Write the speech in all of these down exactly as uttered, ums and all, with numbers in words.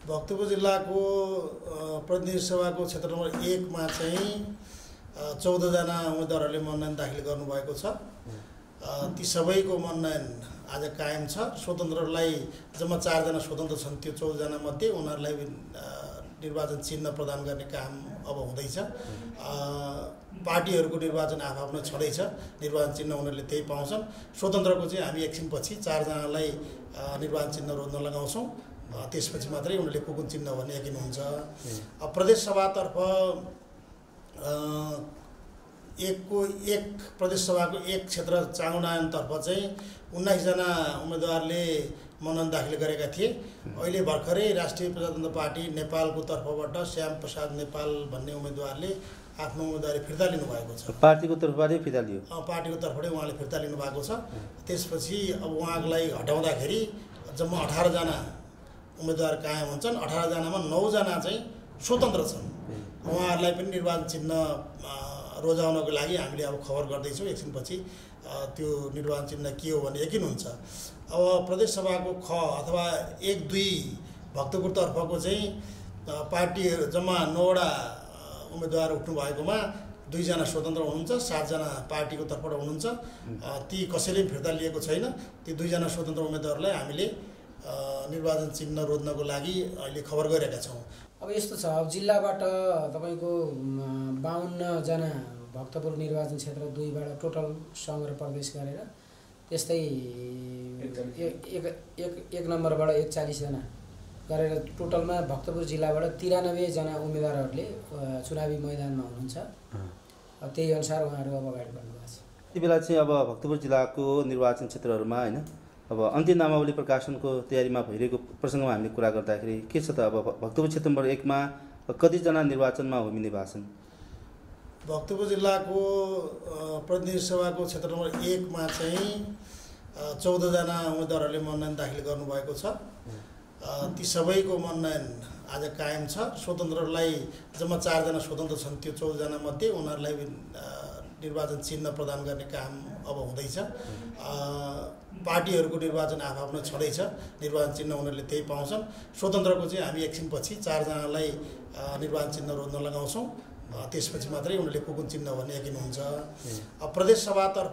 भक्तपुर जिल्लाको प्रतिनिधि सभाको क्षेत्र नम्बर एकमा चाहिँ चौधजना उम्मेदवारहरूले मनोनयन दाखिल गर्नुभएको छ। ती सबैको मनोनयन आज कायम छ। स्वतन्त्रलाई जम्मा चारजना स्वतन्त्र छन्। त्यो चौधजना मध्ये उनीहरूलाई निर्वाचन चिन्ह प्रदान गर्ने काम अब हुँदैछ। पार्टीहरूको निर्वाचन आफआफ्नो छँदैछ। निर्वाचन चिन्ह उनीहरूले त्यही पाउँछन्। स्वतन्त्रको चाहिँ हामी एकछिनपछि चारजनालाई निर्वाचन चिन्ह रोज्न लगाउँछौँ। त्यसपछि मात्रै उनीहरूले को कुन चिन्ह भन्ने यकिन हुन्छ। अब प्रदेश सभातर्फ एकको एक प्रदेश सभाको एक क्षेत्र चाँगुनायनतर्फ चाहिँ उन्नाइसजना उम्मेदवारले मनोनयन दाखिल गरेका थिए। अहिले भर्खरै राष्ट्रिय प्रजातन्त्र पार्टी नेपालको तर्फबाट श्याम प्रसाद नेपाल भन्ने उम्मेदवारले आफ्नो उम्मेदवारी फिर्ता लिनुभएको छ। पार्टीको तर्फबाट फिर्ता लियो? पार्टीको तर्फबाटै उहाँले फिर्ता लिनुभएको छ। त्यसपछि अब उहाँलाई हटाउँदाखेरि जम्मा अठारजना उम्मेदवार कायम हुन्छन्। अठारजनामा नौजना चाहिँ स्वतन्त्र छन्। उहाँहरूलाई पनि निर्वाचन चिन्ह रोजाउनको लागि हामीले अब खबर गर्दैछौँ। एकछिनपछि त्यो निर्वाचन चिन्ह के हो भन्ने यकिन हुन्छ। अब प्रदेश सभाको ख अथवा एक दुई भक्तपुरतर्फको चाहिँ पार्टी जम्मा नौवटा उम्मेदवार उठ्नु भएकोमा दुईजना स्वतन्त्र हुनुहुन्छ, सातजना पार्टीको तर्फबाट हुनुहुन्छ। ती कसैले पनि फिर्ता लिएको छैन। ती दुईजना स्वतन्त्र उम्मेदवारलाई हामीले निर्वाचन चिन्ह रोज्नको लागि अहिले खबर गरेका छौँ। अब यस्तो छ, अब जिल्लाबाट तपाईँको बाहन्नजना भक्तपुर निर्वाचन क्षेत्र दुईबाट टोटल सङ्घ र प्रदेश गरेर त्यस्तै एक एक एक नम्बरबाट एकचालिसजना गरेर टोटलमा भक्तपुर जिल्लाबाट तिरानब्बेजना उम्मेदवारहरूले चुनावी मैदानमा हुनुहुन्छ। त्यही अनुसार उहाँहरू अब अगाडि बढ्नुभएको छ। यति बेला चाहिँ अब भक्तपुर जिल्लाको निर्वाचन क्षेत्रहरूमा होइन अब अन्तिम नामावली प्रकाशनको तयारीमा भइरहेको प्रसङ्गमा हामीले कुरा गर्दाखेरि के छ त? अब भक्तपुर क्षेत्र नम्बर एकमा कतिजना निर्वाचनमा होमिने भएको छन्? भक्तपुर जिल्लाको प्रतिनिधि सभाको क्षेत्र नम्बर एकमा चाहिँ चौधजना उम्मेदवारहरूले मनोनयन दाखिल गर्नुभएको छ। ती सबैको मनोनयन आज कायम छ। स्वतन्त्रलाई जम्मा चारजना स्वतन्त्र छन्। त्यो चौधजना मध्ये उनीहरूलाई निर्वाचन चिन्ह प्रदान गर्ने काम अब हुँदैछ। पार्टीहरूको निर्वाचन आफआफ्नो छँदैछ। निर्वाचन चिन्ह उनीहरूले त्यही पाउँछन्। स्वतन्त्रको चाहिँ हामी एकछिनपछि चारजनालाई निर्वाचन चिन्ह रोज्न लगाउँछौँ। त्यसपछि मात्रै उनीहरूले को कुन चिन्ह भन्ने यकिन हुन्छ। अब प्रदेश सभातर्फ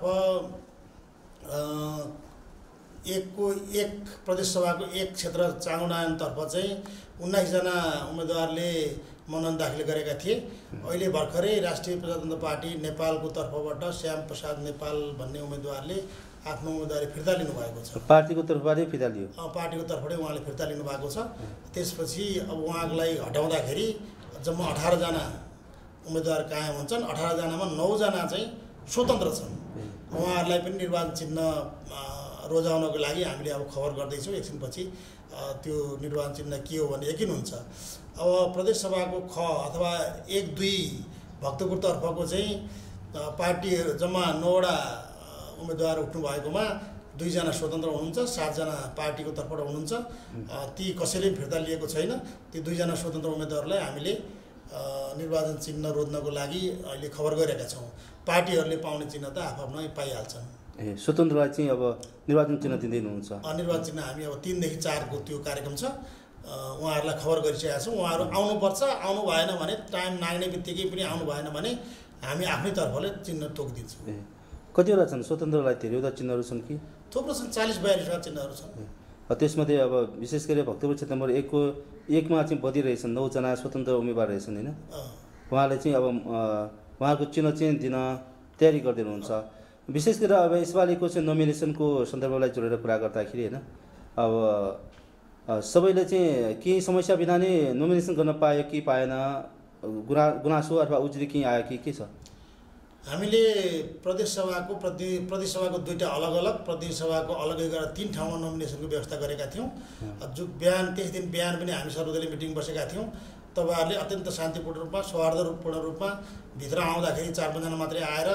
एकको एक प्रदेश सभाको एक क्षेत्र चाँगुनायनतर्फ चाहिँ उन्नाइसजना उम्मेदवारले मनोनयन दाखिल गरेका थिए। अहिले भर्खरै राष्ट्रिय प्रजातन्त्र पार्टी नेपालको तर्फबाट श्याम प्रसाद नेपाल भन्ने उम्मेदवारले आफ्नो उम्मेदवारी फिर्ता लिनुभएको छ। पार्टीको तर्फबाटै फिर्ता लियो? पार्टीको तर्फबाटै उहाँले फिर्ता लिनुभएको छ। त्यसपछि अब उहाँलाई हटाउँदाखेरि जम्मा अठारजना उम्मेदवार कायम हुन्छन्। अठारजनामा नौजना चाहिँ स्वतन्त्र छन्। उहाँहरूलाई पनि निर्वाचन चिन्ह रोजाउनको लागि हामीले अब खबर गर्दैछौँ। एकछिनपछि त्यो निर्वाचन चिन्ह के हो भन्ने यकिन हुन्छ। अब प्रदेश सभाको ख अथवा एक दुई भक्तपुरतर्फको चाहिँ पार्टी जम्मा नौवटा उम्मेदवार उठ्नु भएकोमा दुईजना स्वतन्त्र हुनुहुन्छ, सातजना पार्टीको तर्फबाट हुनुहुन्छ। ती कसैले पनि फिर्ता लिएको छैन। ती दुईजना स्वतन्त्र उम्मेदवारलाई हामीले निर्वाचन चिन्ह रोज्नको लागि अहिले खबर गरेका छौँ। पार्टीहरूले पाउने चिन्ह त आफआफ्नो पाइहाल्छन्। ए स्वतन्त्रलाई चाहिँ अब निर्वाचन चिन्ह दिँदै हुनुहुन्छ? निर्वाचन चिन्ह हामी अब तिनदेखि चारको त्यो कार्यक्रम छ। उहाँहरूलाई खबर गरिसकेका छौँ। उहाँहरू आउनुपर्छ। आउनु भएन भने टाइम नाग्ने बित्तिकै पनि आउनु भएन भने हामी आफ्नै तर्फले चिन्ह तोकिदिन्छौँ। ए कतिवटा छन् स्वतन्त्रलाई? धेरैवटा चिन्हहरू छन् कि? थुप्रो छन्, चालिस बयालिसवटा चिन्हहरू छन्। त्यसमध्ये अब विशेष गरी भक्तपुर क्षेत्र नम्बर एकको एकमा चाहिँ बदिरहेछन् नौजना स्वतन्त्र उम्मेदवार रहेछन् होइन? उहाँले चाहिँ अब उहाँहरूको चिन्ह चाहिँ दिन तयारी गर्दै हुनुहुन्छ। विशेष गरेर अब यसपालिको चाहिँ नोमिनेसनको सन्दर्भलाई जोडेर कुरा गर्दाखेरि होइन अब सबैले चाहिँ केही समस्या बिना नै नोमिनेसन गर्न पायो कि पाएन, गुना गुनासो अथवा उजुरी केही आयो कि के छ? हामीले प्रदेश सभाको प्रति प्रदेश सभाको दुईवटा अलग अलग प्रतिनिधि सभाको अलगै गरेर तिन ठाउँमा नोमिनेसनको व्यवस्था गरेका थियौँ। जो बिहान त्यस दिन बिहान पनि हामी सर्वदलीय मिटिङ बसेका थियौँ। तपाईँहरूले अत्यन्त शान्तिपूर्ण रूपमा सौहार्दपूर्ण रूपमा भित्र आउँदाखेरि चार पाँचजना मात्रै आएर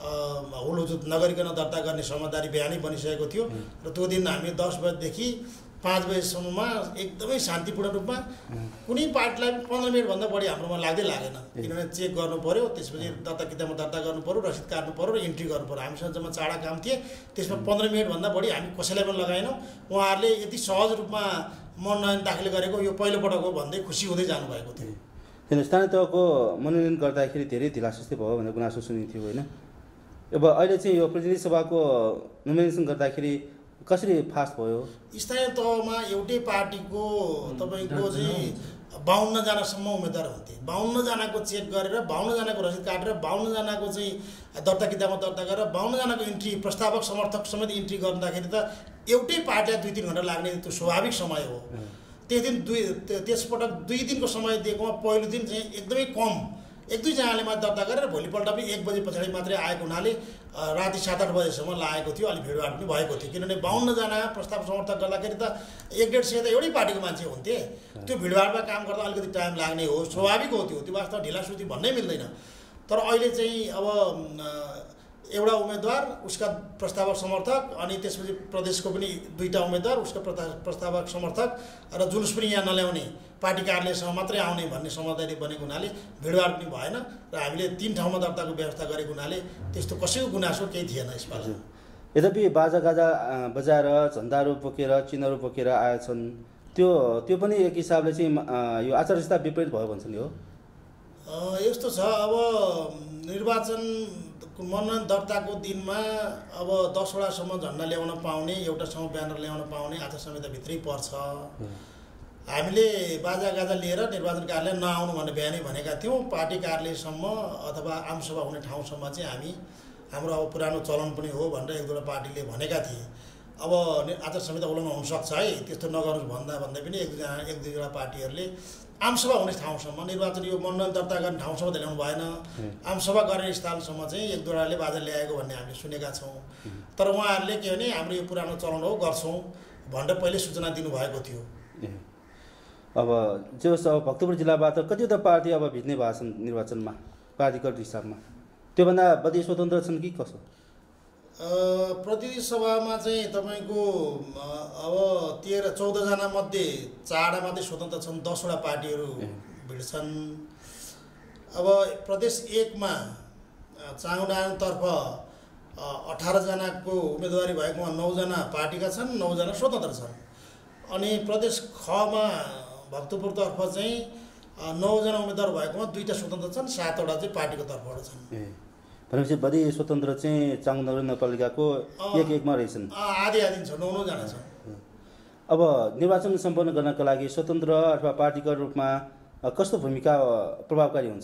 हुलुचुत नगरिकन दर्ता गर्ने समझदारी बयानै बनिसकेको थियो र त्यो दिन हामी दस बजेदेखि पाँच बजेसम्ममा एकदमै शान्तिपूर्ण रूपमा कुनै पार्टीलाई पन्ध्र मिनटभन्दा बढी हाम्रोमा लाग्दै लागेन किनभने चेक गर्नु पऱ्यो त्यसपछि दर्ता किताबमा दर्ता गर्नु पऱ्यो रसिद काट्नु पऱ्यो र इन्ट्री गर्नु पऱ्यो हामीसँग जम्मा चारवटा काम थिए त्यसमा पन्ध्र मिनटभन्दा बढी हामी कसैलाई पनि लगाएनौँ उहाँहरूले यति सहज रूपमा मनोनयन दाखिल गरेको यो पहिलोपटक हो भन्दै खुसी हुँदै जानुभएको थियो किन स्थानीय तहको मनोनयन गर्दाखेरि धेरै ढिलासुस्ती भयो भनेर गुनासो सुनिन्थ्यो होइन अब अहिले चाहिँ यो प्रतिनिधि सभाको नोमिनेसन गर्दाखेरि कसरी फास्ट भयो स्थानीय तहमा एउटै पार्टीको तपाईँको चाहिँ बाहन्नजनासम्म उम्मेदवार हुन्थे बाहन्नजनाको चेक गरेर बाहन्नजनाको रसिद काटेर बाहन्नजनाको चाहिँ दर्ता किताबमा दर्ता गरेर बाहन्नजनाको इन्ट्री प्रस्तावक समर्थक समेत इन्ट्री गर्दाखेरि त एउटै पार्टीलाई दुई तिन घन्टा लाग्ने त्यो स्वाभाविक समय हो त्यस दिन दुई त्यसपटक दुई दिनको समय दिएकोमा पहिलो दिन चाहिँ एकदमै कम एक दुईजनाले मात्र दर्ता गरेर भोलिपल्ट पनि एक बजे पछाडि मात्रै आएको हुनाले राति सात आठ बजेसम्म लागेको थियो अलिक भिडभाड पनि भएको थियो किनभने बाहन्नजना प्रस्ताव समर्थक गर्दाखेरि त एक डेढ सय त एउटै पार्टीको मान्छे हुन्थे त्यो भिडभाडमा काम गर्दा अलिकति टाइम लाग्ने हो स्वाभाविक हो त्यो त्यो वास्तव ढिलासुस्ती भन्नै मिल्दैन तर अहिले चाहिँ अब एउटा उम्मेदवार उसका प्रस्तावक समर्थक अनि त्यसपछि प्रदेशको पनि दुईवटा उम्मेदवार उसका प्रस्तावक समर्थक र जुलुस पनि यहाँ नल्याउने पार्टी कार्यालयसम्म मात्रै आउने भन्ने समझदारी बनेको हुनाले भिडभाड पनि भएन र हामीले तीन ठाउँमा दर्ताको व्यवस्था गरेको हुनाले त्यस्तो कसैको गुनासो केही थिएन यसपालि यद्यपि बाजागाजा बजाएर झन्डाहरू बोकेर चिन्हहरू बोकेर आएछन् त्यो त्यो पनि एक हिसाबले चाहिँ यो आचार संहिता विपरीत भयो भन्छ नि हो यस्तो छ अब निर्वाचन मनोनयन दर्ताको दिनमा अब दसवटासम्म झन्डा ल्याउन पाउने एउटासम्म ब्यानर ल्याउन पाउने आचार संहिताभित्रै पर्छ हामीले बाजागाजा लिएर निर्वाचन कार्यालय नआउनु भन्ने बिहानै भनेका थियौँ पार्टी कार्यालयसम्म अथवा आमसभा हुने ठाउँसम्म चाहिँ हामी हाम्रो अब पुरानो चलन पनि हो भनेर एक दुईवटा पार्टीले भनेका थिए अब आचार संहिता उल्लङ्घन हुनसक्छ है त्यस्तो नगर्नुहोस् भन्दा भन्दै पनि एक दुईजना एक दुईवटा पार्टीहरूले आमसभा हुने ठाउँसम्म निर्वाचन यो मनोनयन दर्ता गर्ने ठाउँसम्म त ल्याउनु भएन आमसभा गर्ने स्थलसम्म चाहिँ एक दुईवटाले बाजा ल्याएको भन्ने हामीले सुनेका छौँ तर उहाँहरूले के भने हाम्रो यो पुरानो चलन हो गर्छौँ भनेर पहिले सूचना दिनुभएको थियो अब जो अब भक्तपुर जिल्लाबाट कतिवटा पार्टी अब भिज्ने भएको छन् निर्वाचनमा पार्टीगत हिसाबमा त्योभन्दा बढी स्वतन्त्र छन् कि कसो प्रतिनिधि सभामा चाहिँ तपाईँको अब तेह्र चौधजना मध्ये चारवटा मात्रै स्वतन्त्र छन् दसवटा पार्टीहरू भिड्छन् अब प्रदेश एकमा चाङडाङतर्फ अठारजनाको उम्मेदवारी भएकोमा नौजना पार्टीका छन् नौजना स्वतन्त्र छन् अनि प्रदेश खमा भक्तपुरतर्फ चाहिँ नौजना उम्मेदवार भएकोमा दुईवटा स्वतन्त्र छन् सातवटा चाहिँ पार्टीको तर्फबाट छन् भनेपछि बढी स्वतन्त्र चाहिँ चाङडाङ नगरपालिकाको एक एकमा रहेछन् आधी आधी छ नौ नौजना छन् अब निर्वाचन सम्पन्न गर्नका लागि स्वतन्त्र अथवा पार्टीको रूपमा कस्तो भूमिका प्रभावकारी हुन्छ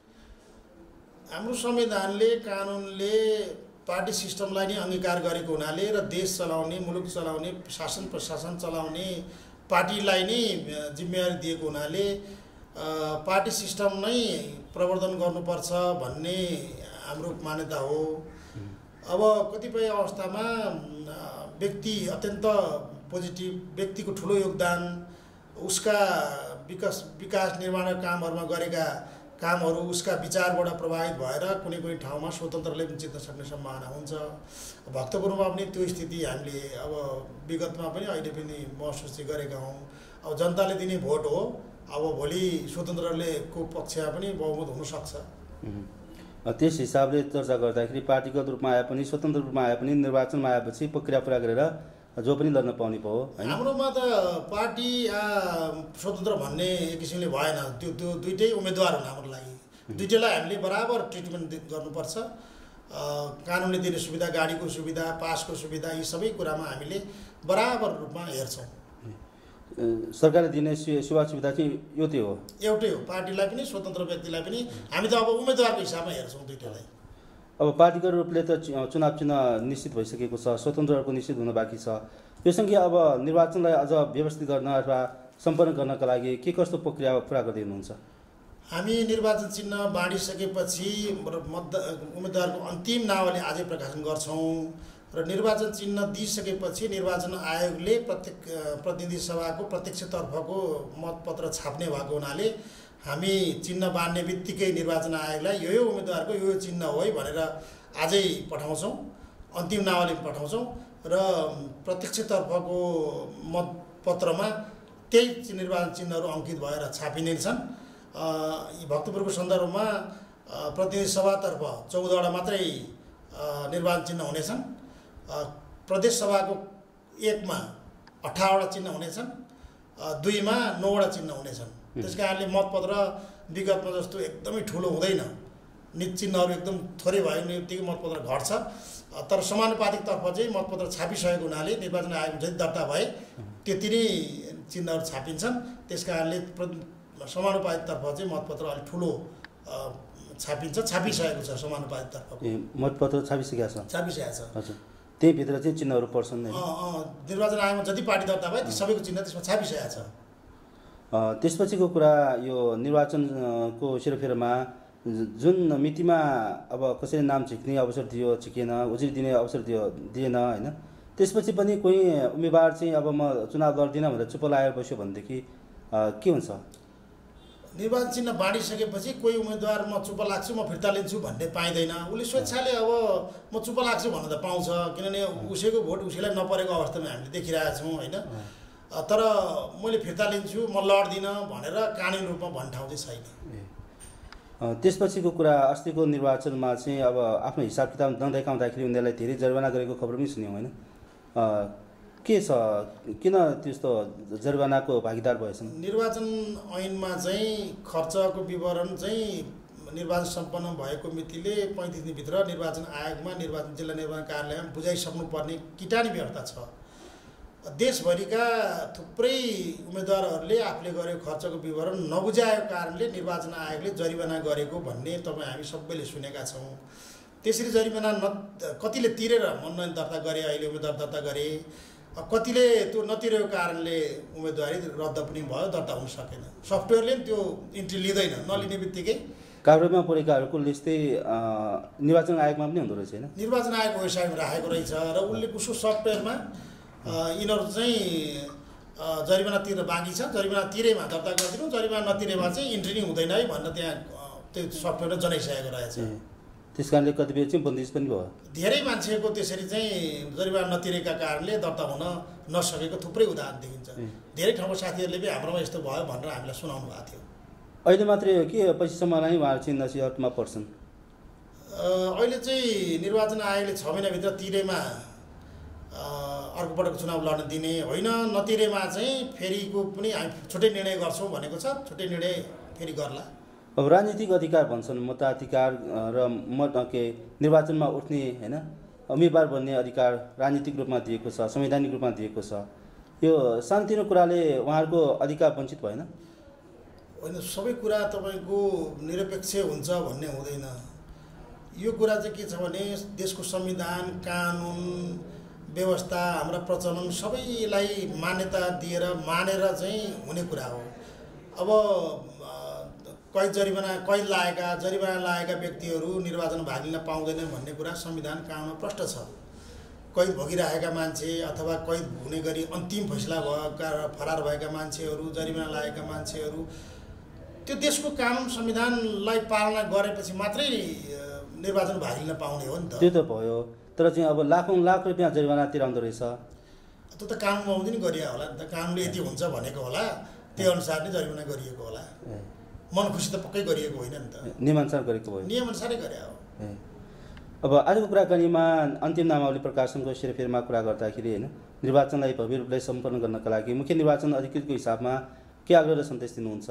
हाम्रो संविधानले कानुनले पार्टी सिस्टमलाई नै अङ्गीकार गरेको हुनाले र देश चलाउने मुलुक चलाउने शासन प्रशासन चलाउने पार्टीलाई नै जिम्मेवारी दिएको हुनाले पार्टी सिस्टम नै प्रवर्धन गर्नुपर्छ भन्ने हाम्रो मान्यता हो अब कतिपय अवस्थामा व्यक्ति अत्यन्त पोजिटिभ व्यक्तिको ठुलो योगदान उसका विकास विकास निर्माण कामहरूमा गरेका कामहरू उसका विचारबाट प्रभावित भएर कुनै कुनै ठाउँमा स्वतन्त्रले पनि जित्न सक्ने सम्भावना हुन्छ भक्तपुरमा पनि त्यो स्थिति हामीले अब विगतमा पनि अहिले पनि महसुस गरेका हौँ अब जनताले दिने भोट हो अब भोलि स्वतन्त्रले को पक्षमा पनि बहुमत हुनसक्छ त्यस हिसाबले चर्चा गर्दाखेरि पार्टीगत रूपमा आए पनि स्वतन्त्र रूपमा आए पनि निर्वाचनमा आएपछि प्रक्रिया पुरा गरेर जो पनि लड्न पाउने भयो हाम्रोमा त पार्टी स्वतन्त्र भन्ने एक किसिमले भएन त्यो त्यो दुइटै उम्मेदवार हुन् हाम्रो लागि दुइटैलाई हामीले बराबर ट्रिटमेन्ट गर्नुपर्छ कानुनले दिने सुविधा गाडीको सुविधा पासको सुविधा यी सबै कुरामा हामीले बराबर रूपमा हेर्छौँ सरकारले दिने सेवा सुविधा चाहिँ एउटै हो एउटै हो पार्टीलाई पनि स्वतन्त्र व्यक्तिलाई पनि हामी त अब उम्मेदवारको हिसाबमा हेर्छौँ दुइटैलाई अब पार्टीको रूपले त चुनाव चिन्ह निश्चित भइसकेको छ स्वतन्त्रहरूको निश्चित हुन बाँकी छ यो सँगै अब निर्वाचनलाई अझ व्यवस्थित गर्न अथवा सम्पन्न गर्नका लागि के कस्तो प्रक्रिया पुरा गर्दै हुनुहुन्छ हामी निर्वाचन चिन्ह बाँडिसकेपछि मत उम्मेदवारको अन्तिम नावली आजै प्रकाशन गर्छौँ र निर्वाचन चिन्ह दिइसकेपछि निर्वाचन आयोगले प्रत्येक प्रतिनिधि सभाको प्रत्यक्षतर्फको मतपत्र छाप्ने भएको हुनाले हामी चिन्ह बाँड्ने बित्तिकै निर्वाचन आयोगलाई यो यो उम्मेदवारको यो चिन्ह हो है भनेर आजै पठाउँछौँ, अन्तिम नावली पठाउँछौँ र प्रत्यक्षतर्फको मतपत्रमा त्यही निर्वाचन चिन्हहरू अङ्कित भएर छापिने छन्। यी भक्तपुरको सन्दर्भमा प्रतिनिधि सभातर्फ चौधवटा मात्रै निर्वाचन चिन्ह हुनेछन्। प्रदेश सभाको एकमा अठारवटा चिन्ह हुनेछन्, दुईमा नौवटा चिन्ह हुनेछन्। त्यस कारणले मतपत्र विगतमा जस्तो एकदमै ठुलो हुँदैन, निज चिन्हहरू एकदम थोरै भयो भने यतिकै मतपत्र घट्छ। तर समानुपातिकतर्फ चाहिँ मतपत्र छापिसकेको हुनाले निर्वाचन आयोग जति दर्ता भए त्यति नै चिन्हहरू छापिन्छन्। त्यस कारणले समानुपातिकतर्फ चाहिँ मतपत्र अलिक ठुलो छापिन्छ, छापिसकेको छ समानुपातिकतर्फ। मतपत्र छापिसकेको छ छापिसकेको छ हजुर। त्यहीभित्र चाहिँ चिन्हहरू पर्छन्। निर्वाचन आयोगमा जति पार्टी दर्ता भयो ती सबैको चिन्ह त्यसमा छापिसकेको छ। त्यसपछिको कुरा यो निर्वाचनको सेरोफेरोमा जुन मितिमा अब कसैले नाम झिक्ने अवसर दियो झिकेन, उजुरी दिने अवसर दियो दिएन होइन, त्यसपछि पनि कोही उम्मेदवार चाहिँ अब म चुनाव लड्दिनँ भनेर चुप लागेर बस्यो भनेदेखि के हुन्छ? निर्वाचन चिन्ह बाँडिसकेपछि कोही उम्मेदवार म चुप लाग्छु, म फिर्ता लिन्छु भन्ने पाइँदैन। उसले स्वेच्छाले अब म चुप लाग्छु भन्न त पाउँछ, किनभने उसैको भोट उसैलाई नपरेको अवस्थामा हामीले देखिरहेका छौँ होइन। तर मैले फिर्ता लिन्छु, म लड्दिनँ भनेर कानुनी रूपमा भन्ने ठाउँ चाहिँ छैन। त्यसपछिको कुरा अस्तिको निर्वाचनमा चाहिँ अब आफ्नो हिसाब किताब नदेखाउँदाखेरि उनीहरूलाई धेरै जरिवाना गरेको खबर पनि सुन्यौँ होइन। के छ, किन त्यस्तो जरिवानाको भागीदार भएछन्? निर्वाचन ऐनमा चाहिँ खर्चको विवरण चाहिँ निर्वाचन सम्पन्न भएको मितिले पैँतिस दिनभित्र निर्वाचन आयोगमा निर्वाचन जिल्ला निर्वाचन कार्यालयमा बुझाइसक्नुपर्ने किटानी व्यवस्था छ। देशभरिका थुप्रै उम्मेदवारहरूले आफूले गरेको खर्चको विवरण नबुझाएको कारणले निर्वाचन आयोगले जरिवाना गरेको भन्ने तपाईँ हामी सबैले सुनेका छौँ। त्यसरी जरिवाना न कतिले तिरेर मनोनयन दर्ता गरे, अहिले उम्मेदवार दर्ता गरे, कतिले त्यो नतिरेको कारणले उम्मेदवारी रद्द पनि भयो, दर्ता हुन सकेन। सफ्टवेयरले पनि त्यो इन्ट्री लिँदैन, नलिने बित्तिकै कागजमा परेकाहरूको लिस्टै निर्वाचन आयोगमा पनि हुँदो रहेछ होइन। निर्वाचन आयोगको वेबसाइटमा राखेको रहेछ र उसले उसको सफ्टवेयरमा यिनीहरू चाहिँ जरिवाना तिर्न बाँकी छ, जरिवाना तिरेमा दर्ता गरिदिनु, जरिवाना नतिरेमा चाहिँ इन्ट्री नै हुँदैन है भनेर त्यहाँ त्यो सफ्टवेयरमा जनाइसकेको रहेछ। त्यस कारणले कतिपय चाहिँ बन्दिस पनि भयो। धेरै मान्छेको त्यसरी चाहिँ जरिवाना नतिरेका कारणले दर्ता हुन नसकेको थुप्रै उदाहरण देखिन्छ। धेरै ठाउँको साथीहरूले पनि हाम्रोमा यस्तो भयो भनेर हामीलाई सुनाउनु भएको थियो। अहिले मात्रै हो कि पछिसम्म नै उहाँहरू चाहिँ नसिहतमा पर्छन्? अहिले चाहिँ निर्वाचन आयोगले छ महिनाभित्र तिरेमा अर्को पटक चुनाव लड्न दिने होइन, नतिरेमा चाहिँ फेरिको पनि हामी छुट्टै निर्णय गर्छौँ भनेको छ, छुट्टै निर्णय फेरि गर्ला। अब राजनीतिक अधिकार भन्छन्, मताधिकार र मत के निर्वाचनमा उठ्ने होइन उम्मेदवार बन्ने अधिकार राजनीतिक रूपमा दिएको छ, संवैधानिक रूपमा दिएको छ। यो सानोतिनो कुराले उहाँहरूको अधिकार वञ्चित भएन? होइन, सबै कुरा तपाईँको निरपेक्ष हुन्छ भन्ने हुँदैन। यो कुरा चाहिँ के छ भने देशको संविधान, कानुन व्यवस्था, हाम्रा प्रचलन सबैलाई मान्यता दिएर मानेर चाहिँ हुने कुरा हो। अब कैद जरिवाना कैद लागेका जरिवाना लागेका व्यक्तिहरू निर्वाचन भाग लिन पाउँदैनन् भन्ने कुरा संविधान कानुनमा प्रष्ट छ। कैद भोगिरहेका मान्छे अथवा कैद हुने गरी अन्तिम फैसला भएका फरार भएका मान्छेहरू, जरिवाना लागेका मान्छेहरू त्यो देशको कानुन संविधानलाई पालना गरेपछि मात्रै निर्वाचन भाग लिन पाउने हो नि त। त्यो त भयो, तर चाहिँ अब लाखौँ लाख रुपियाँ जरिवाना तिराउँदो रहेछ। त्यो त कानुनमा आउँदै नि गरिएको होला नि त, कानुनले यति हुन्छ भनेको होला, त्यही अनुसार नै जरिवाना गरिएको होला। मन खुसी त पक्कै गरिएको होइन नि त, नियमअनुसार गरेको भयो। नियमअनुसारै गरे हो। अब आजको कुराकानीमा अन्तिम नामावली प्रकाशनको सेरोफेरोमा कुरा गर्दाखेरि होइन निर्वाचनलाई भव्य रूपले सम्पन्न गर्नका लागि मुख्य निर्वाचन अधिकृतको हिसाबमा के आग्रह र सन्देश दिनुहुन्छ?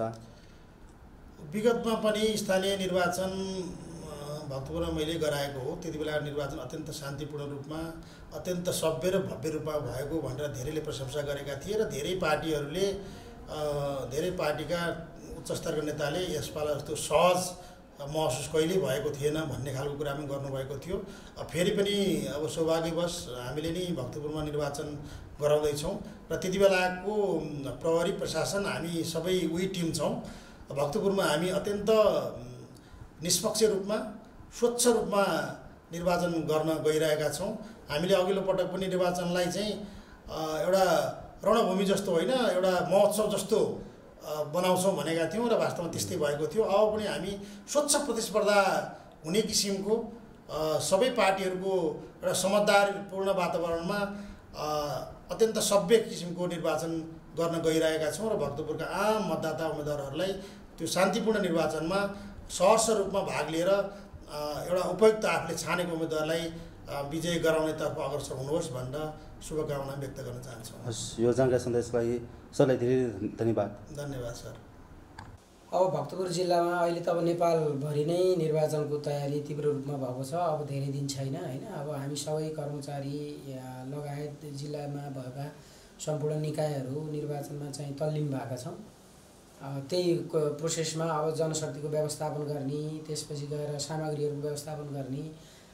विगतमा पनि स्थानीय निर्वाचन भक्तपुरमा मैले गराएको हो, त्यति बेला निर्वाचन अत्यन्त शान्तिपूर्ण रूपमा अत्यन्त सभ्य र भव्य रूपमा भएको भनेर धेरैले प्रशंसा गरेका थिए र धेरै पार्टीहरूले धेरै पार्टीका उच्च स्तरका नेताले यसपालि जस्तो सहज महसुस कहिल्यै भएको थिएन भन्ने खालको कुरा पनि गर्नुभएको थियो। फेरि पनि अब सौभाग्यवश हामीले नै भक्तपुरमा निर्वाचन गराउँदैछौँ र त्यति बेलाको प्रहरी प्रशासन हामी सबै उही टिम छौँ। भक्तपुरमा हामी अत्यन्त निष्पक्ष रूपमा स्वच्छ रूपमा निर्वाचन गर्न गइरहेका छौँ। हामीले अघिल्लो पटक पनि निर्वाचनलाई चाहिँ एउटा रणभूमि जस्तो होइन, एउटा महोत्सव जस्तो बनाउँछौँ भनेका थियौँ र वास्तवमा त्यस्तै भएको थियो। अब पनि हामी स्वच्छ प्रतिस्पर्धा हुने किसिमको सबै पार्टीहरूको एउटा समझदारीपूर्ण वातावरणमा अत्यन्त सभ्य किसिमको निर्वाचन गर्न गइरहेका छौँ र भक्तपुरका आम मतदाता उम्मेदवारहरूलाई त्यो शान्तिपूर्ण निर्वाचनमा सहर्ष रूपमा भाग लिएर एउटा उपयुक्त आफूले छानेको उम्मेदवारलाई विजय गराउनेतर्फ अग्रसर हुनुहोस् भनेर शुभकामना व्यक्त गर्न चाहन्छु। हस्, यो जानकारी सन्देशको लागि सरलाई धेरै धन्यवाद। धन्यवाद सर। अब भक्तपुर जिल्लामा अहिले त अब नेपालभरि नै निर्वाचनको तयारी तीव्र रूपमा भएको छ। अब धेरै दिन छैन होइन। अब हामी सबै कर्मचारी लगायत जिल्लामा भएका सम्पूर्ण निकायहरू निर्वाचनमा चाहिँ तल्लीन भएका छौँ। त्यही प्रोसेसमा अब जनशक्तिको व्यवस्थापन गर्ने, त्यसपछि गएर सामग्रीहरूको व्यवस्थापन गर्ने,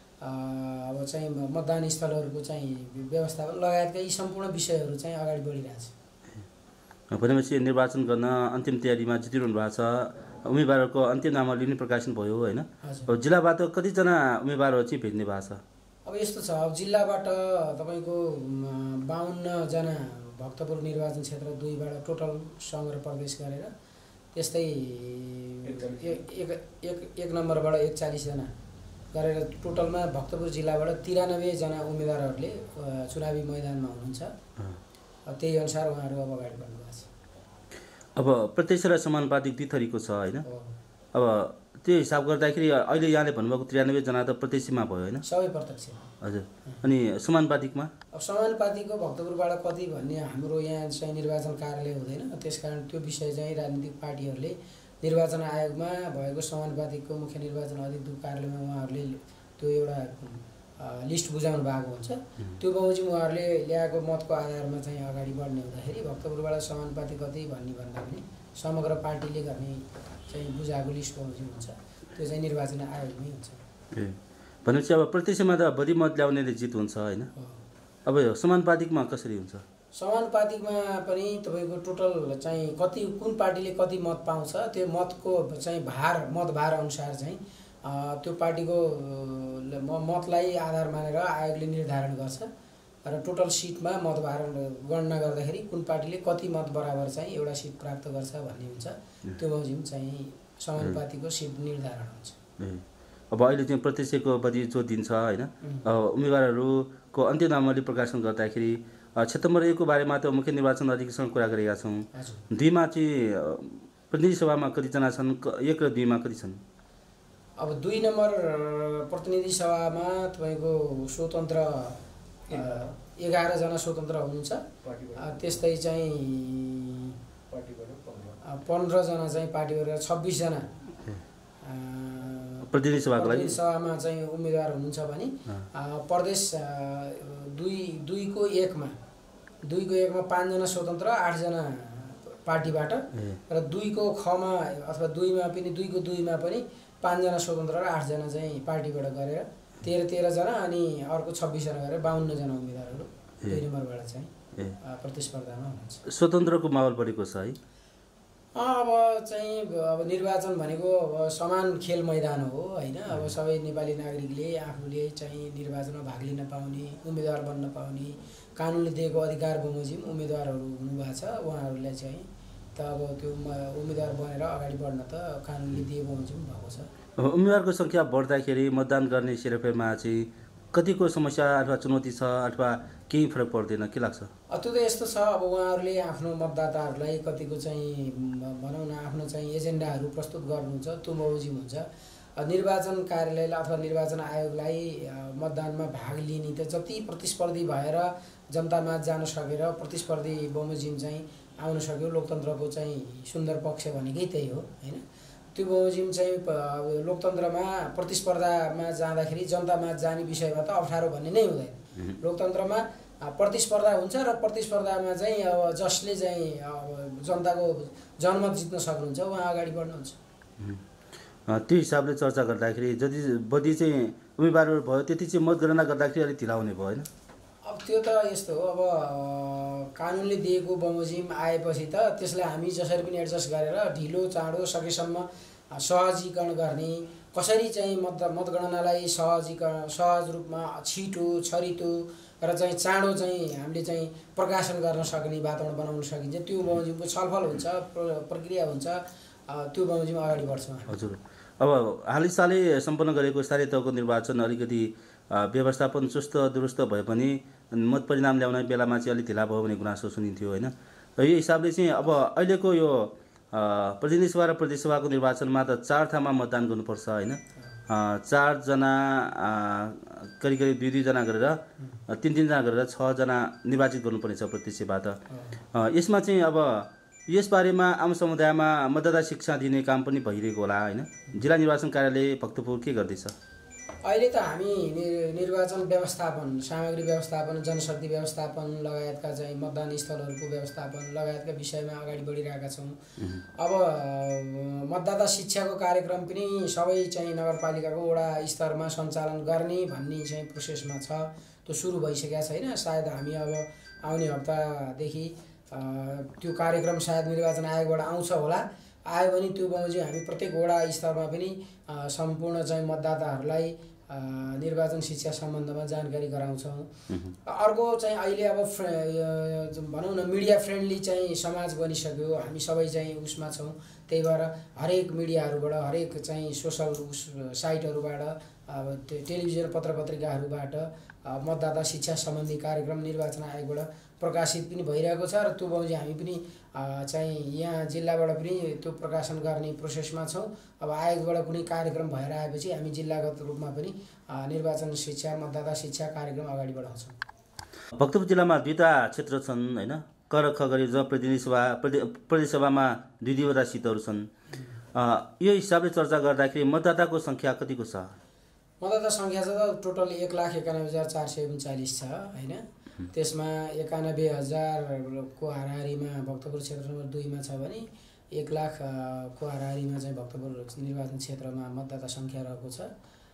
अब चाहिँ मतदान स्थलहरूको चाहिँ व्यवस्थापन लगायतका यी सम्पूर्ण विषयहरू चाहिँ अगाडि बढिरहेछ। भनेपछि निर्वाचन गर्न अन्तिम तयारीमा जुटिरहनु भएको छ। उम्मेदवारहरूको अन्तिम नामावली पनि प्रकाशन भयो होइन। अब जिल्लाबाट कतिजना उम्मेदवारहरू चाहिँ भेट्ने भएको छ? अब यस्तो छ, अब जिल्लाबाट तपाईँको बाउन्नजना भक्तपुर निर्वाचन क्षेत्र दुईबाट टोटल सङ्घ र प्रदेश गरेर, त्यस्तै एक एक एक नम्बरबाट एकचालिसजना गरेर टोटलमा भक्तपुर जिल्लाबाट तिरानब्बेजना उम्मेदवारहरूले चुनावी मैदानमा हुनुहुन्छ। त्यही अनुसार उहाँहरू अब अगाडि बढ्नु भएको छ। अब प्रत्यक्ष र समानुपातिक दुई थरीको छ होइन। अब त्यो हिसाब गर्दाखेरि अहिले यहाँले भन्नुभएको त्रियानब्बेजना त प्रत्यक्षमा भयो होइन? सबै प्रत्यक्ष। हजुर। अनि समानुपातिकमा? अब समानुपातिकको भक्तपुरबाट कति भन्ने हाम्रो यहाँ चाहिँ निर्वाचन कार्यालय हुँदैन, त्यसकारण त्यो विषय चाहिँ राजनीतिक पार्टीहरूले निर्वाचन आयोगमा भएको समानुपातिकको मुख्य निर्वाचन अधिकृत कार्यालयमा उहाँहरूले त्यो एउटा लिस्ट बुझाउनु भएको हुन्छ। त्यो बमोजिम उहाँहरूले ल्याएको मतको आधारमा चाहिँ अगाडि बढ्ने हुँदाखेरि भक्तपुरबाट समानुपातिक कति भन्ने भन्दा पनि समग्र पार्टीले गर्ने चाहिँ बुझाएको लिस्ट बमोजिम हुन्छ, त्यो चाहिँ निर्वाचन आयोगमै हुन्छ। भनेपछि अब प्रत्यक्षमा त बढी मत ल्याउनेले जित हुन्छ होइन। अब समानुपातिकमा कसरी हुन्छ? समानुपातिकमा पनि तपाईँको टोटल चाहिँ कति कुन पार्टीले कति मत पाउँछ त्यो मतको चाहिँ भार मत भार अनुसार चाहिँ त्यो पार्टीको मतलाई आधार मानेर आयोगले निर्धारण गर्छ र टोटल सिटमा मत भार गणना गर्दाखेरि कुन पार्टीले कति मत बराबर चाहिँ एउटा सिट प्राप्त गर्छ भन्ने हुन्छ। त्यो बमोजिम चाहिँ समानुपातिकको सिट निर्धारण हुन्छ। अब अहिले चाहिँ प्रत्यक्षको बढी जोड दिन्छ होइन। उम्मेदवारहरूको अन्तिम नामावली प्रकाशन गर्दाखेरि क्षेत्र नम्बर एकको बारेमा त मुख्य निर्वाचन अधिकारीसँग कुरा गरेका छौँ। दुईमा चाहिँ प्रतिनिधि सभामा कतिजना छन्, एक र दुईमा कति छन्? अब दुई नम्बर प्रतिनिधि सभामा तपाईँको स्वतन्त्र एघारजना स्वतन्त्र हुनुहुन्छ। त्यस्तै चाहिँ पन्ध्रजना चाहिँ पार्टीबाट, छब्बिसजना प्रतिनिधि सभाको लागि सभामा चाहिँ उम्मेदवार हुनुहुन्छ भने प्रदेश दुई दुईको एकमा दुईको एकमा पाँचजना स्वतन्त्र, आठजना पार्टीबाट र दुईको खमा अथवा दुईमा पनि दुईको दुईमा पनि पाँचजना स्वतन्त्र र आठजना चाहिँ पार्टीबाट गरेर तेह्र तेह्रजना अनि अर्को छब्बिसजना गरेर बाहन्नजना उम्मेदवारहरू दुई नम्बरबाट चाहिँ प्रतिस्पर्धामा हुनुहुन्छ। स्वतन्त्रको माहौल बढेको छ है। अब चाहिँ अब निर्वाचन भनेको अब समान खेल मैदान हो होइन। अब सबै नेपाली नागरिकले आफूले चाहिँ निर्वाचनमा भाग लिन पाउने, उम्मेदवार बन्न पाउने कानुनले दिएको अधिकार बमोजिम उम्मेदवारहरू हुनुभएको छ। उहाँहरूलाई चाहिँ त अब त्यो उम्मेदवार बनेर अगाडि बढ्न त कानुनले दिएको बमोजिम भएको छ। उम्मेदवारको सङ्ख्या बढ्दाखेरि मतदान गर्ने सेरोफेरमा चाहिँ कतिको समस्या अथवा चुनौती छ अथवा केही फरक पर्दैन, के लाग्छ? त्यो त यस्तो छ, अब उहाँहरूले आफ्नो मतदाताहरूलाई कतिको चाहिँ भनौँ न आफ्नो चाहिँ एजेन्डाहरू प्रस्तुत गर्नुहुन्छ, त्यो बमोजिम हुन्छ। निर्वाचन कार्यालयलाई अथवा निर्वाचन आयोगलाई मतदानमा भाग लिने त जति प्रतिस्पर्धी भएर जनतामा जान सकेर प्रतिस्पर्धी बमोजिम चाहिँ आउन सक्यो, लोकतन्त्रको चाहिँ सुन्दर पक्ष भनेकै त्यही हो होइन। त्यो बमोजिम चाहिँ लोकतन्त्रमा प्रतिस्पर्धामा जाँदाखेरि जनतामा जाने विषयमा त अप्ठ्यारो भन्ने नै हुँदैन। लोकतन्त्रमा प्रतिस्पर्धा हुन्छ र प्रतिस्पर्धामा चाहिँ अब जसले चाहिँ अब जनताको जनमत जित्न सक्नुहुन्छ उहाँ अगाडि बढ्नुहुन्छ। त्यो हिसाबले चर्चा गर्दाखेरि जति बढी चाहिँ उम्मेदवारहरू भयो त्यति चाहिँ मतगणना गर्दाखेरि अलिक ढिला हुने भयो होइन। अब त्यो त यस्तो हो, अब कानुनले दिएको बमोजिम आएपछि त त्यसलाई हामी जसरी पनि एडजस्ट गरेर ढिलो चाँडो सकेसम्म सहजीकरण गर्ने, कसरी चाहिँ मत मतगणनालाई सहजीकरण सहज रूपमा छिटो छरितो र चाहिँ चाँडो चाहिँ हामीले चाहिँ प्रकाशन गर्न सक्ने वातावरण बनाउन सकिन्छ, त्यो बमोजिमको छलफल हुन्छ, प्रक्रिया हुन्छ, त्यो बमोजिम अगाडि बढ्छ। हजुर, अब हालै सालै सम्पन्न गरेको स्थानीय तहको निर्वाचन अलिकति व्यवस्थापन चुस्त दुरुस्त भए पनि मत परिणाम ल्याउने बेलामा चाहिँ अलिक ढिला भयो भन्ने गुनासो सुनिन्थ्यो होइन। र यो हिसाबले चाहिँ अब अहिलेको यो प्रतिनिधि सभा र प्रदेश सभाको निर्वाचनमा त चार ठाउँमा मतदान गर्नुपर्छ होइन। चारजना करिब करिब दुई दुईजना गरेर तिन तिनजना गरेर छजना निर्वाचित गर्नुपर्नेछ प्रत्यक्षबाट। यसमा चाहिँ अब यसबारेमा आम समुदायमा मतदाता शिक्षा दिने काम पनि भइरहेको होला होइन। जिल्ला निर्वाचन कार्यालय भक्तपुर के गर्दैछ? अहिले त हामी निर्वाचन व्यवस्थापन, सामग्री व्यवस्थापन, जनशक्ति व्यवस्थापन लगायतका चाहिँ मतदान स्थलहरूको व्यवस्थापन लगायतका विषयमा अगाडि बढिरहेका छौँ। अब मतदाता शिक्षाको कार्यक्रम पनि सबै चाहिँ नगरपालिकाको वडा स्तरमा सञ्चालन गर्ने भन्ने चाहिँ प्रोसेसमा छ। त्यो सुरु भइसकेका छैन। सायद हामी अब आउने हप्तादेखि त्यो कार्यक्रम सायद निर्वाचन आयोगबाट आउँछ होला। आयो भने त्यो बमोजिम हामी प्रत्येक वडा स्तरमा पनि सम्पूर्ण चाहिँ मतदाताहरूलाई निर्वाचन शिक्षा सम्बन्धमा जानकारी गराउँछौँ। अर्को चाहिँ अहिले अब भनौँ न मिडिया फ्रेन्डली चाहिँ समाज बनिसक्यो। हामी सबै चाहिँ उसमा छौँ। त्यही भएर हरेक मिडियाहरूबाट, हरेक चाहिँ सोसल उस साइटहरूबाट, अब टेलिभिजन पत्र पत्रिकाहरूबाट मतदाता शिक्षा सम्बन्धी कार्यक्रम निर्वाचन आयोगबाट प्रकाशित पनि भइरहेको छ। र त्यो बमोजिम हामी पनि चाहिँ यहाँ जिल्लाबाट पनि त्यो प्रकाशन गर्ने प्रोसेसमा छौँ। अब आयोगबाट कुनै कार्यक्रम भएर आएपछि हामी जिल्लागत रूपमा पनि निर्वाचन शिक्षा, मतदाता शिक्षा कार्यक्रम अगाडि बढाउँछौँ। भक्तपुर जिल्लामा दुईवटा क्षेत्र छन् होइन। क र ख गरी ज प्रतिनिधि सभा प्रदेश सभामा दुई दुईवटा सिटहरू छन्। यो हिसाबले चर्चा गर्दाखेरि मतदाताको सङ्ख्या कतिको छ? मतदाता सङ्ख्या चाहिँ टोटल एक लाख एकानब्बे हजार चार सय उन्चालिस छ होइन। त्यसमा एकानब्बे हजारको हाराहारीमा भक्तपुर क्षेत्र नम्बर दुईमा छ भने एक लाखको हाराहारीमा चाहिँ भक्तपुर निर्वाचन क्षेत्रमा मतदाता सङ्ख्या रहेको छ।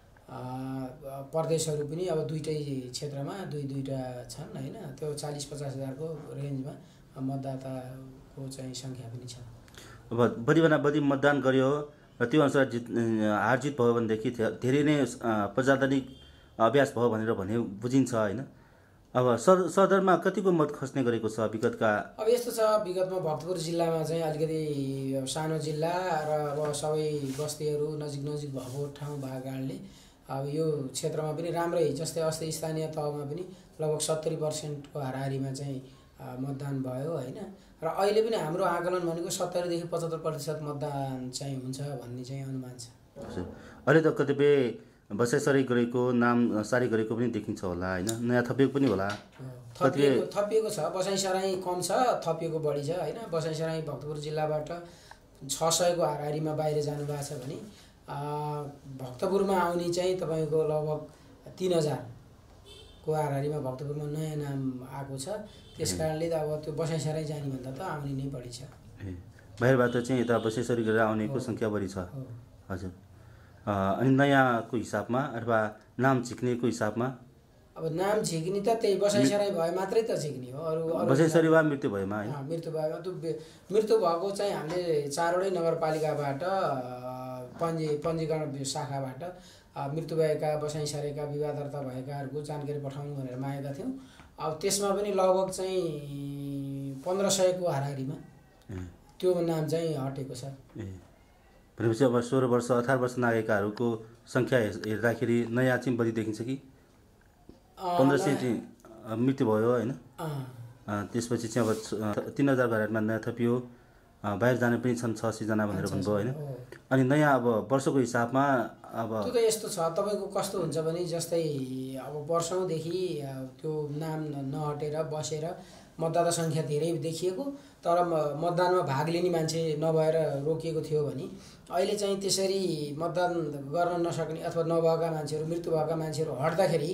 प्रदेशहरू पनि अब दुईटै क्षेत्रमा दुई दुईवटा छन् होइन। त्यो चालिस पचास हजारको रेन्जमा मतदाताको चाहिँ सङ्ख्या पनि छ। अब बढीभन्दा बढी मतदान गर्यो र त्यो अनुसार जित हारजित भयो भनेदेखि धेरै नै प्रजातान्त्रिक अभ्यास भयो भनेर भने बुझिन्छ होइन। अब सर सदरमा कतिको मत खस्ने गरेको छ विगतका? अब यस्तो छ, विगतमा भक्तपुर जिल्लामा चाहिँ अलिकति सानो जिल्ला र अब सबै बस्तीहरू नजिक नजिक भएको ठाउँ भएको कारणले अब यो क्षेत्रमा पनि राम्रै, जस्तै अस्ति स्थानीय तहमा पनि लगभग सत्तरी पर्सेन्टको हाराहारीमा चाहिँ मतदान भयो होइन। र अहिले पनि हाम्रो आकलन भनेको सत्तरीदेखि पचहत्तर प्रतिशत मतदान चाहिँ हुन्छ भन्ने चाहिँ अनुमान छ। अहिले त कतिपय बसाइसरी गरेको, नाम सारी गरेको पनि देखिन्छ होला होइन। नयाँ थपिएको पनि होला। थपिएको थपिएको छ। बसाइसराई कम छ, थपिएको बढी छ होइन। बसाइसराई भक्तपुर जिल्लाबाट छ सयको हाराहारीमा बाहिर जानुभएको छ भने भक्तपुरमा आउने चाहिँ तपाईँको लगभग तिन हजारको हाराहारीमा भक्तपुरमा नयाँ नाम आएको छ। त्यस कारणले त अब त्यो बसाइसराई जाने भन्दा त आउने नै बढी छ। बाहिरबाट चाहिँ यता बसाइसरी गरेर आउनेको सङ्ख्या बढी छ। हजुर। अनि नयाँको हिसाबमा अथवा नाम झिक्नेको हिसाबमा? अब नाम झिक्ने त त्यही बसाइसराई भए मात्रै त झिक्ने हो। अरू बसाइसरी वा मृत्यु भएमा होइन? मृत्यु भएमा त्यो मृत्यु भएको चाहिँ हामीले चारवटै नगरपालिकाबाट पञ्जी पञ्जीकरण शाखाबाट मृत्यु भएका बसाइसरेका विवाद दर्ता भएकाहरूको जानकारी पठाउनु भनेर मागेका थियौँ। अब त्यसमा पनि लगभग चाहिँ पन्ध्र सयको हाराहारीमा त्यो नाम चाहिँ हटेको छ। भनेपछि अब सोह्र वर्ष अठार वर्ष नागेकाहरूको सङ्ख्या हेर्दाखेरि नयाँ चाहिँ बढी देखिन्छ कि? पन्ध्र सय चाहिँ मृत्यु भयो होइन। त्यसपछि चाहिँ अब तिन हजार घरमा नयाँ थपियो, बाहिर जाने पनि छन् छ सयजना भनेर भन्नुभयो होइन। अनि नयाँ अब वर्षको हिसाबमा अब त्यो त यस्तो छ, तपाईँको कस्तो हुन्छ भने जस्तै अब वर्षौँदेखि त्यो नाम नहटेर बसेर मतदाता सङ्ख्या धेरै देखिएको तर मतदानमा भाग लिने मान्छे नभएर रोकिएको थियो भने अहिले चाहिँ त्यसरी मतदान गर्न नसक्ने अथवा नभएका मान्छेहरू, मृत्यु भएका मान्छेहरू हट्दाखेरि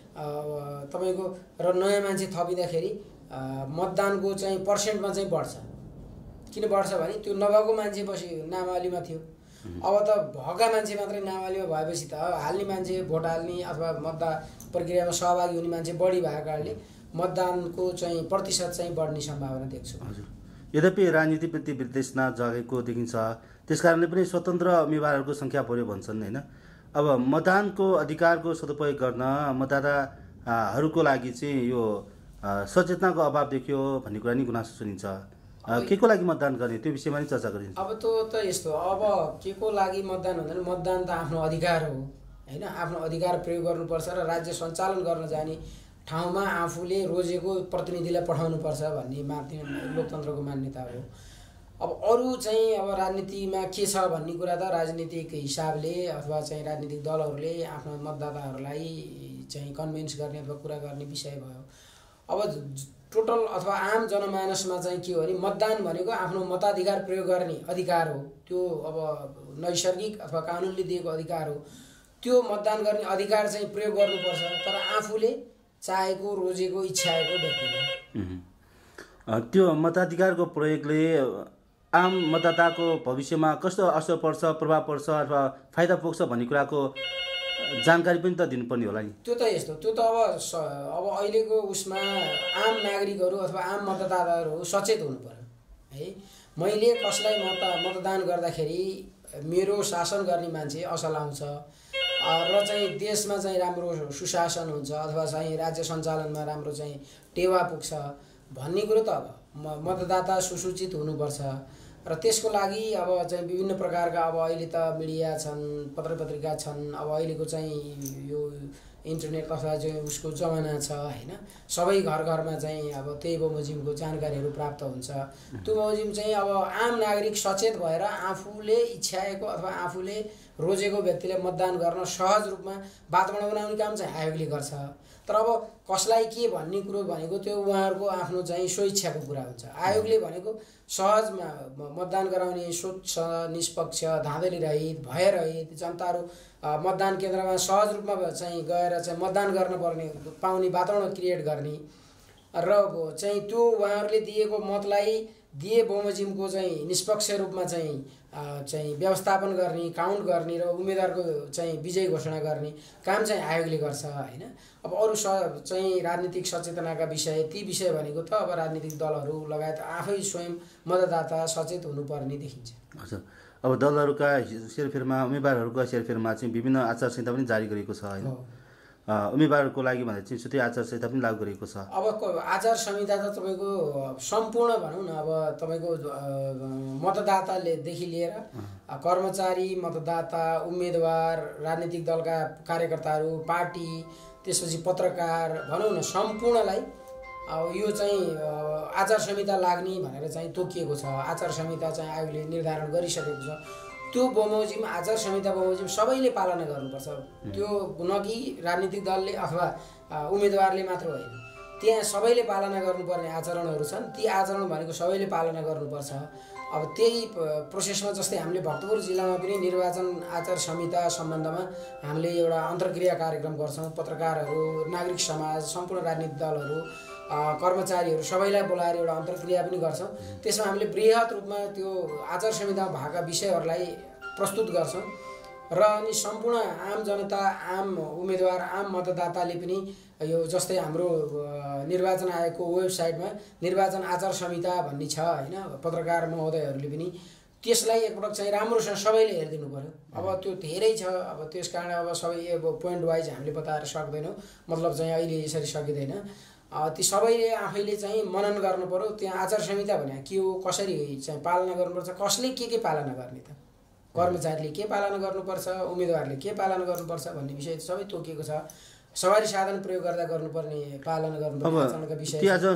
तपाईँको र नयाँ मान्छे थपिँदाखेरि मतदानको चाहिँ पर्सेन्टमा चाहिँ बढ्छ। किन बढ्छ भने त्यो नभएको मान्छे पछि नामावलीमा थियो। अब त भएका मान्छे मात्रै नामावलीमा भएपछि त हाल्ने मान्छे, भोट हाल्ने अथवा मतदान प्रक्रियामा सहभागी हुने मान्छे बढी भएको कारणले मतदानको चाहिँ प्रतिशत चाहिँ बढ्ने सम्भावना देख्छु। हजुर। यद्यपि राजनीतिप्रति विद्वेषना जागेको देखिन्छ, त्यस कारणले पनि स्वतन्त्र उम्मेदवारहरूको सङ्ख्या बढ्यो भन्छन् होइन। अब मतदानको अधिकारको सदुपयोग गर्न मतदाताहरूको लागि चाहिँ यो सचेतनाको अभाव देखियो भन्ने कुरा नि गुनासो सुनिन्छ। के को लागि मतदान गर्ने त्यो विषयमा नि चर्चा गरिन्छ। अब त्यो त यस्तो, अब के को लागि मतदान भन्दा मतदान त आफ्नो अधिकार हो होइन, आफ्नो अधिकार प्रयोग गर्नुपर्छ र राज्य सञ्चालन गर्न जाने ठाउँमा आफूले रोजेको प्रतिनिधिलाई पठाउनुपर्छ भन्ने माथि लोकतन्त्रको मान्यता हो। अब अरू चाहिँ अब राजनीतिमा के छ भन्ने कुरा त राजनीतिक हिसाबले अथवा चाहिँ राजनीतिक दलहरूले आफ्नो मतदाताहरूलाई चाहिँ कन्भिन्स गर्ने अथवा कुरा गर्ने विषय भयो। अब टोटल अथवा आम जनमानसमा चाहिँ के हो भने मतदान भनेको आफ्नो मताधिकार प्रयोग गर्ने अधिकार हो, त्यो अब नैसर्गिक अथवा कानुनले दिएको अधिकार हो। त्यो मतदान गर्ने अधिकार चाहिँ प्रयोग गर्नुपर्छ, तर आफूले चाहेको रोजेको इच्छाएको व्यक्तिले। त्यो मताधिकारको प्रयोगले आम मतदाताको भविष्यमा कस्तो असर पर्छ, प्रभाव पर्छ अथवा फाइदा पुग्छ भन्ने कुराको जानकारी पनि त दिनुपर्ने होला नि। त्यो त यस्तो, त्यो त अब अब अहिलेको उसमा आम नागरिकहरू अथवा आम मतदाताहरू सचेत हुनु पर्यो है। मैले कसलाई मत मतदान गर्दाखेरि मेरो शासन गर्ने मान्छे असल आउँछ र चाहिँ देशमा चाहिँ राम्रो सुशासन हुन्छ अथवा चाहिँ राज्य सञ्चालनमा राम्रो चाहिँ टेवा पुग्छ भन्ने कुरो त अब मतदाता सुसूचित हुनुपर्छ। र त्यसको लागि अब चाहिँ विभिन्न प्रकारका अब अहिले त मिडिया छन्, पत्र पत्रिका छन्, अब अहिलेको चाहिँ यो इन्टरनेट अथवा जो उसको जमाना छ होइन, सबै घर घरमा चाहिँ अब त्यही बमोजिमको जानकारीहरू प्राप्त हुन्छ। त्यो बमोजिम चाहिँ अब आम नागरिक सचेत भएर आफूले इच्छाएको अथवा आफूले रोजेको व्यक्तिले मतदान गर्न सहज रूपमा वातावरण बनाउने काम चाहिँ आयोगले गर्छ। तर अब कसलाई के भन्ने कुरो भनेको त्यो उहाँहरूको आफ्नो चाहिँ स्वेच्छाको कुरा हुन्छ। आयोगले भनेको सहज मतदान गराउने, स्वच्छ निष्पक्ष धाँधली रहित भयरहित जनताहरू मतदान केन्द्रमा सहज रूपमा चाहिँ गएर चाहिँ मतदान गर्न पर्ने पाउने वातावरण क्रिएट गर्ने र चाहिँ त्यो उहाँहरूले दिएको मतलाई दिए बमोजिमको चाहिँ निष्पक्ष रूपमा चाहिँ चाहिँ व्यवस्थापन गर्ने, काउन्ट गर्ने र उम्मेदवारको चाहिँ विजय घोषणा गर्ने काम चाहिँ आयोगले गर्छ होइन। अब अरू स चाहिँ राजनीतिक सचेतनाका विषय ती विषय भनेको त अब राजनीतिक दलहरू लगायत आफै स्वयं मतदाता सचेत हुनुपर्ने देखिन्छ। हजुर, अब दलहरूका सेरफेरमा उम्मेदवारहरूका सेरफेरमा चाहिँ विभिन्न आचार संहिता पनि जारी गरेको छ होइन, उम्मेदवारको लागि भनेर चाहिँ छुट्टै आचार संहिता पनि लागू गरेको छ। अब आचार संहिता त तपाईँको सम्पूर्ण भनौँ न, अब तपाईँको मतदातालेदेखि लिएर कर्मचारी, मतदाता, उम्मेदवार, राजनीतिक दलका कार्यकर्ताहरू, पार्टी, त्यसपछि पत्रकार भनौँ न सम्पूर्णलाई अब यो चाहिँ आचार संहिता लाग्ने भनेर चाहिँ तोकिएको छ। आचार संहिता चाहिँ आयोगले निर्धारण गरिसकेको छ। त्यो बमोजिम आचार संहिता बमोजिम सबैले पालना गर्नुपर्छ। त्यो न कि राजनीतिक दलले अथवा उम्मेदवारले मात्र होइन, त्यहाँ सबैले पालना गर्नुपर्ने आचरणहरू छन्। ती आचरण भनेको सबैले पालना गर्नुपर्छ। अब त्यही प्रोसेसमा जस्तै हामीले भक्तपुर जिल्लामा पनि निर्वाचन आचार संहिता सम्बन्धमा हामीले एउटा अन्तर्क्रिया कार्यक्रम गर्छौँ। पत्रकारहरू, नागरिक समाज, सम्पूर्ण राजनीतिक दलहरू, कर्मचारीहरू सबैलाई बोलाएर एउटा अन्तर्क्रिया पनि गर्छौँ। त्यसमा हामीले बृहत रूपमा त्यो आचार संहितामा भएका विषयहरूलाई प्रस्तुत गर्छौँ र अनि सम्पूर्ण आम जनता, आम उम्मेदवार, आम मतदाताले पनि यो जस्तै हाम्रो निर्वाचन आयोगको वेबसाइटमा निर्वाचन आचार संहिता भन्ने छ होइन, पत्रकार महोदयहरूले पनि त्यसलाई एकपटक चाहिँ राम्रोसँग सबैले हेरिदिनु पर्यो। अब त्यो धेरै छ, अब त्यस कारण अब सबै अब पोइन्ट वाइज हामीले बताएर सक्दैनौँ, मतलब चाहिँ अहिले यसरी सकिँदैन। ती सबैले आफैले चाहिँ मनन गर्नु पर्यो। त्यहाँ आचार संहिता भने के हो, कसरी चाहिँ पालना गर्नुपर्छ, कसले के के पालना गर्ने त, कर्मचारीले के पालना गर्नुपर्छ, उम्मेदवारले के पालना गर्नुपर्छ भन्ने विषय सबै तोकिएको छ। सवारी साधन प्रयोग गर्दा गर्नुपर्ने पालना गर्नुपर्ने आचरणका विषय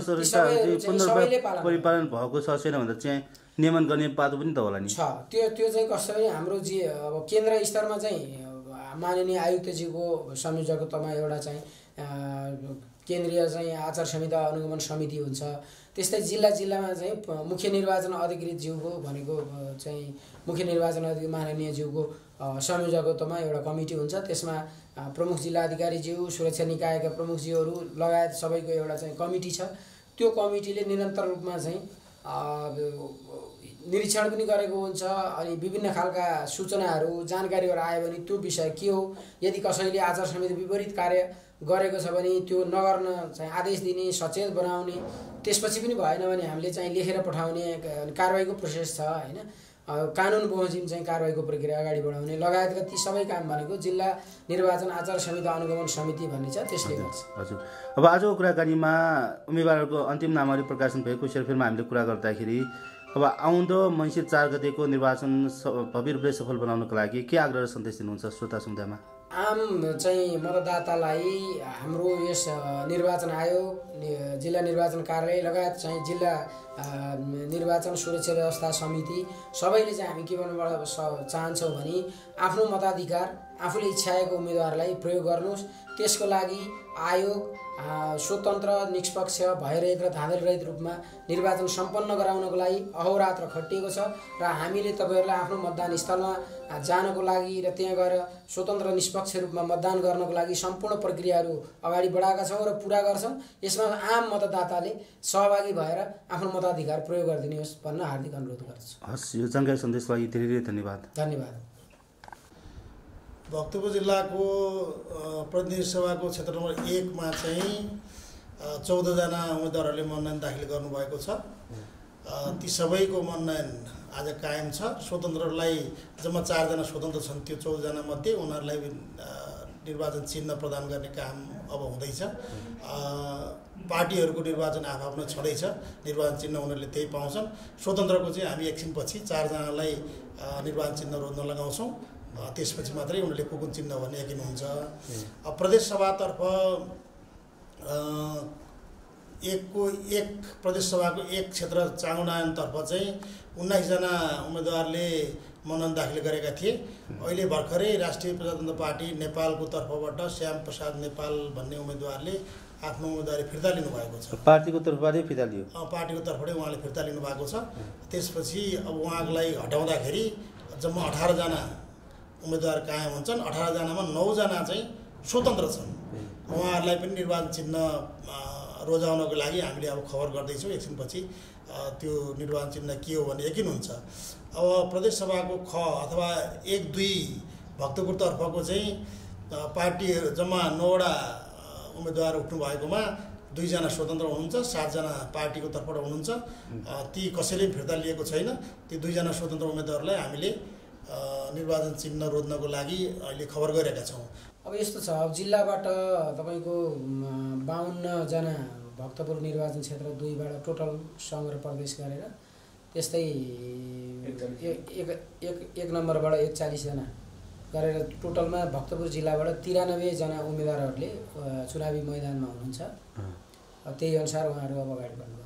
परिपालन भएको छ छैन भन्दा चाहिँ नियमन गर्ने पातो पनि त होला नि छ। त्यो त्यो चाहिँ कस्तो भने हाम्रो जे अब केन्द्र स्तरमा चाहिँ माननीय आयुक्तज्यूको संयोजकत्वमा एउटा चाहिँ केन्द्रीय चाहिँ आचार संहिता अनुगमन समिति हुन्छ। त्यस्तै जिल्ला जिल्लामा चाहिँ मुख्य निर्वाचन अधिकृत ज्यूको भनेको चाहिँ मुख्य निर्वाचन अधिकृत माननीय ज्यूको संयोजकत्वमा एउटा कमिटी हुन्छ। त्यसमा प्रमुख जिल्लाधिकारी ज्यू, सुरक्षा निकायका प्रमुख ज्यूहरू लगायत सबैको एउटा चाहिँ कमिटी छ। त्यो कमिटीले निरन्तर रूपमा चाहिँ निरीक्षण पनि गरेको हुन्छ। अनि विभिन्न खालका सूचनाहरू, जानकारीहरू आयो भने त्यो विषय के हो, यदि कसैले आचार संहिता विपरीत कार्य गरेको छ भने त्यो नगर्न चाहिँ आदेश दिने, सचेत बनाउने, त्यसपछि पनि भएन भने हामीले चाहिँ लेखेर पठाउने कारबाहीको प्रोसेस छ होइन। कानुन बमोजिम चाहिँ कारबाहीको प्रक्रिया अगाडि बढाउने लगायतका ती सबै काम भनेको जिल्ला निर्वाचन आचार संहिता अनुगमन समिति भन्ने छ त्यसले गर्छ। हजुर, अब आजको कुराकानीमा उम्मेदवारहरूको अन्तिम नामहरू प्रकाशन भएको सेरफेरमा हामीले कुरा गर्दाखेरि अब आउँदो मङ्सिर चार गतेको निर्वाचन भव्य रूपले सफल बनाउनको लागि के आग्रह र सन्देश दिनुहुन्छ श्रोता समुदायमा? आम चाहिँ मतदातालाई हाम्रो यस निर्वाचन आयोग, जिल्ला निर्वाचन कार्यालय लगायत चाहिँ जिल्ला निर्वाचन सुरक्षा व्यवस्था समिति सबैले चाहिँ हामी के भन्नु चाहन्छौँ भने आफ्नो मताधिकार आफूले इच्छाएको उम्मेदवारलाई प्रयोग गर्नुहोस्। त्यसको लागि आयोग स्वतन्त्र, निष्पक्ष, भयरहित र धाँधलीरहित रूपमा निर्वाचन सम्पन्न गराउनको लागि अहोरात्र खटिएको छ र हामीले तपाईँहरूलाई आफ्नो मतदान स्थलमा जानको लागि र त्यहाँ गएर स्वतन्त्र निष्पक्ष रूपमा मतदान गर्नको लागि सम्पूर्ण प्रक्रियाहरू अगाडि बढाएका छौँ र पुरा गर्छौँ। यसमा आम मतदाताले सहभागी भएर आफ्नो मताधिकार प्रयोग गरिदिनुहोस् भन्न हार्दिक अनुरोध गर्दछु। हस्, यो जानकारी सन्देशको लागि धेरै धेरै धन्यवाद। धन्यवाद। भक्तपुर जिल्लाको प्रतिनिधि सभाको क्षेत्र नम्बर एकमा चाहिँ चौधजना उम्मेदवारहरूले मनोनयन दाखिल गर्नुभएको छ। ती सबैको मनोनयन आज कायम छ। स्वतन्त्रलाई जम्मा चारजना स्वतन्त्र छन्, त्यो चौधजना मध्ये उनीहरूलाई निर्वाचन चिन्ह प्रदान गर्ने काम अब हुँदैछ। पार्टीहरूको निर्वाचन आफआफ्नो छँदैछ, निर्वाचन चिन्ह उनीहरूले त्यही पाउँछन्। स्वतन्त्रको चाहिँ हामी एकछिनपछि चारजनालाई निर्वाचन चिन्ह रोज्न लगाउँछौँ, त्यसपछि मात्रै उनीहरूले कुकुन चिन्ह भन्ने यकिन हुन्छ। प्रदेश सभातर्फ एकको एक प्रदेश सभाको एक क्षेत्र चाङडानतर्फ चाहिँ उन्नाइसजना उम्मेदवारले मनोनयन दाखिल गरेका थिए। अहिले भर्खरै राष्ट्रिय प्रजातन्त्र पार्टी नेपालको तर्फबाट श्याम प्रसाद नेपाल भन्ने उम्मेदवारले आफ्नो उम्मेदवारी फिर्ता लिनुभएको छ। पार्टीको तर्फबाटै फिर्ता लियो? पार्टीको तर्फबाटै उहाँले फिर्ता लिनुभएको छ। त्यसपछि अब उहाँलाई हटाउँदाखेरि जम्मा अठारजना उम्मेदवार कायम हुन्छन्। अठारजनामा नौजना चाहिँ स्वतन्त्र छन्। उहाँहरूलाई पनि निर्वाचन चिन्ह रोजाउनको लागि हामीले अब खबर गर्दैछौँ। एकछिनपछि त्यो निर्वाचन चिन्ह के हो भन्ने यकिन हुन्छ। अब प्रदेश सभाको ख अथवा एक दुई भक्तपुरतर्फको चाहिँ पार्टी जम्मा नौवटा उम्मेदवार उठ्नु भएकोमा दुईजना स्वतन्त्र हुनुहुन्छ, सातजना पार्टीको तर्फबाट हुनुहुन्छ। ती कसैले फिर्ता लिएको छैन। ती दुईजना स्वतन्त्र उम्मेदवारलाई हामीले निर्वाचन चिन्ह रोज्नको लागि अहिले खबर गरेका छौँ। अब यस्तो छ, अब जिल्लाबाट तपाईँको बाउन्नजना भक्तपुर निर्वाचन क्षेत्र दुईबाट टोटल सङ्घ र प्रदेश गरेर त्यस्तै एक एक एक नम्बरबाट एकचालिसजना गरेर टोटलमा भक्तपुर जिल्लाबाट तिरानब्बेजना उम्मेदवारहरूले चुनावी मैदानमा हुनुहुन्छ। त्यही अनुसार उहाँहरू अब अगाडि बढ्नु